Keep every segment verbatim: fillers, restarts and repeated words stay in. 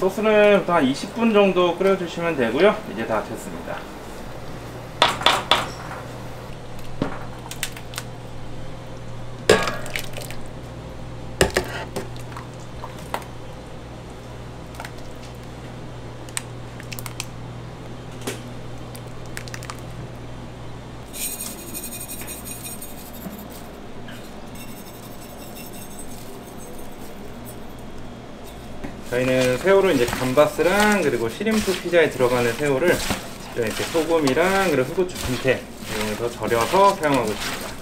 소스는 한 이십 분 정도 끓여주시면 되고요. 이제 다 됐습니다. 저희는 새우를 이제 감바스랑 그리고 시림프 피자에 들어가는 새우를 이렇게 소금이랑 그리고 후고추 김태 이용해서 절여서 사용하고 있습니다.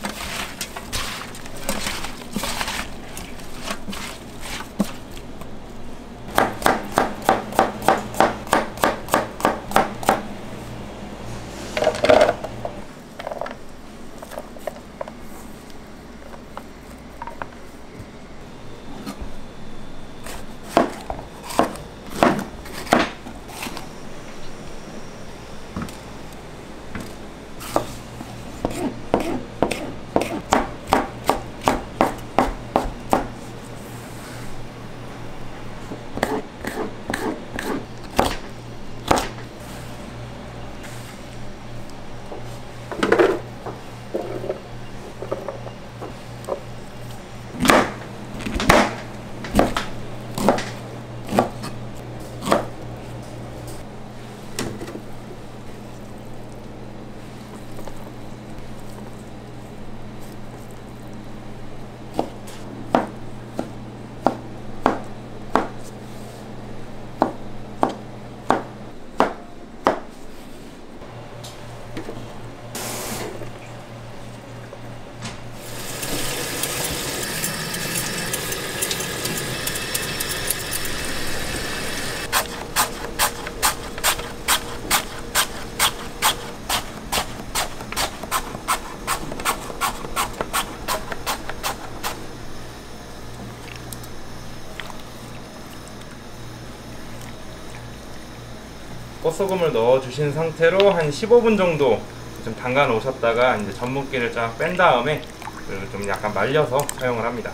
꽃소금을 넣어 주신 상태로 한 십오 분 정도 좀 담가 놓으셨다가 이제 전분기를 쫙 뺀 다음에 좀 약간 말려서 사용을 합니다.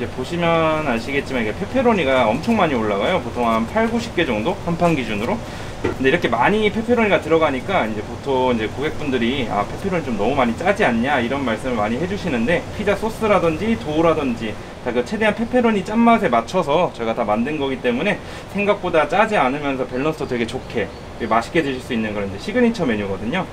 이제 보시면 아시겠지만 이게 페페로니가 엄청 많이 올라가요. 보통 한 팔, 구십 개 정도 한 판 기준으로. 근데 이렇게 많이 페페로니가 들어가니까 이제 보통 이제 고객분들이 아 페페로니 좀 너무 많이 짜지 않냐 이런 말씀을 많이 해주시는데, 피자 소스라든지 도우라든지 다 그 최대한 페페로니 짠맛에 맞춰서 저희가 다 만든 거기 때문에 생각보다 짜지 않으면서 밸런스도 되게 좋게 맛있게 드실 수 있는 그런 이제 시그니처 메뉴거든요.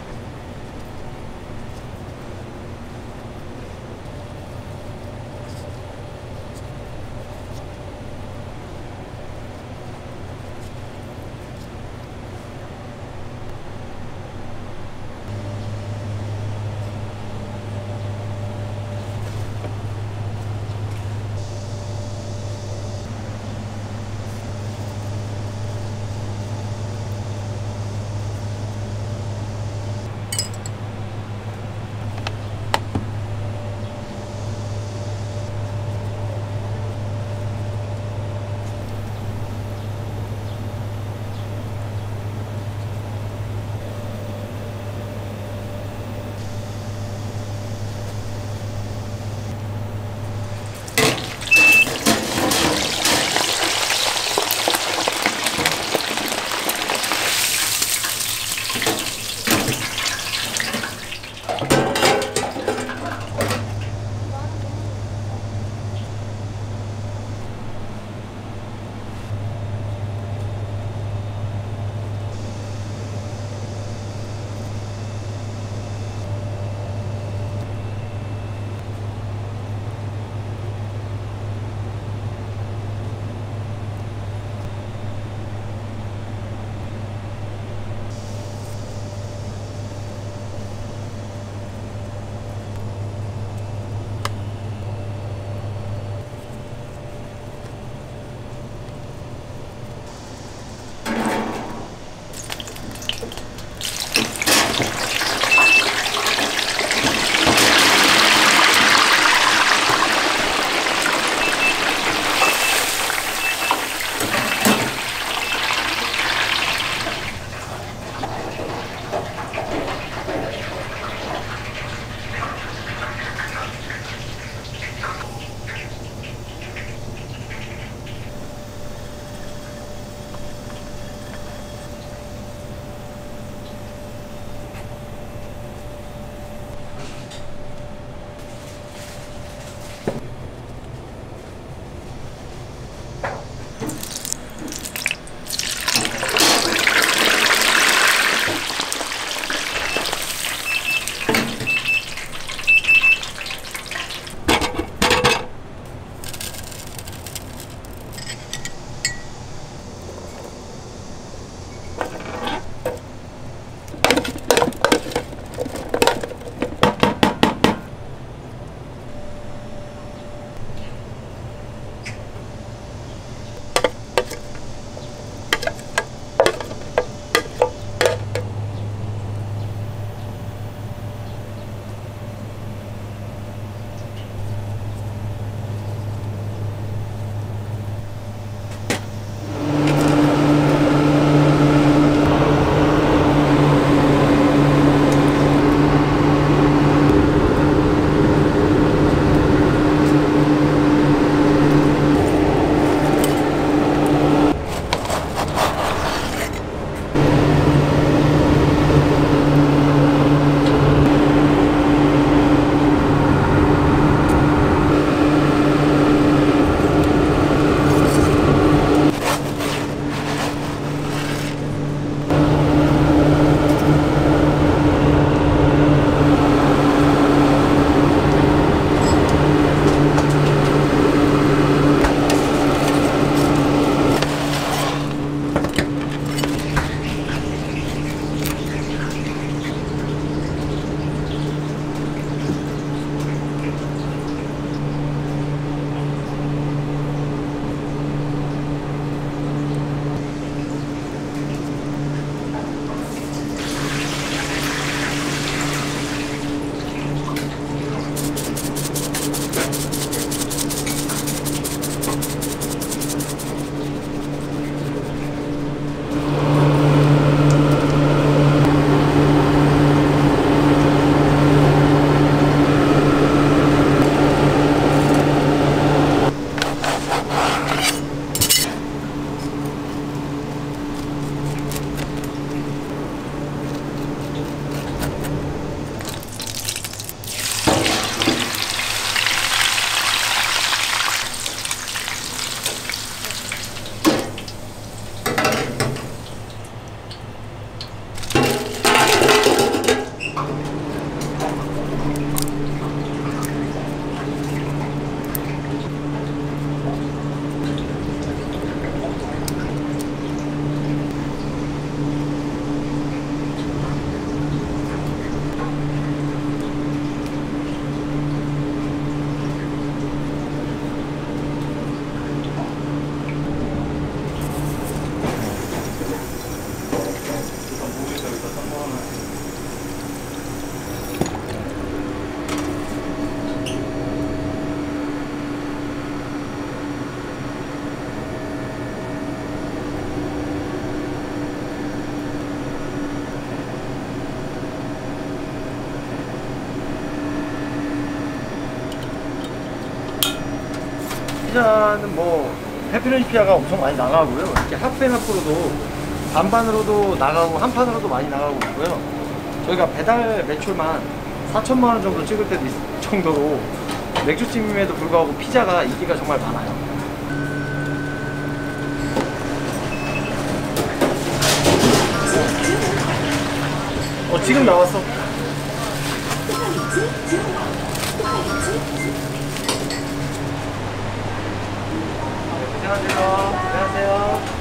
피자는 뭐 페페로니 피자가 엄청 많이 나가고요. 이렇게 하프앤하프로도 반반으로도 나가고 한 판으로도 많이 나가고 있고요. 저희가 배달 매출만 사천만 원 정도 찍을 때도 있을 정도로 맥주집임에도 불구하고 피자가 인기가 정말 많아요. 어, 지금 나왔어. 안녕하세요. 안녕하세요.